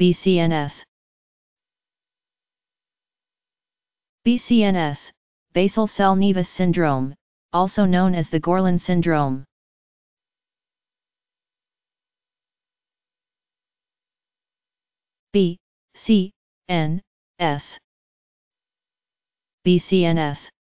BCNS. BCNS, basal cell nevus syndrome, also known as the Gorlin syndrome. BCNS. BCNS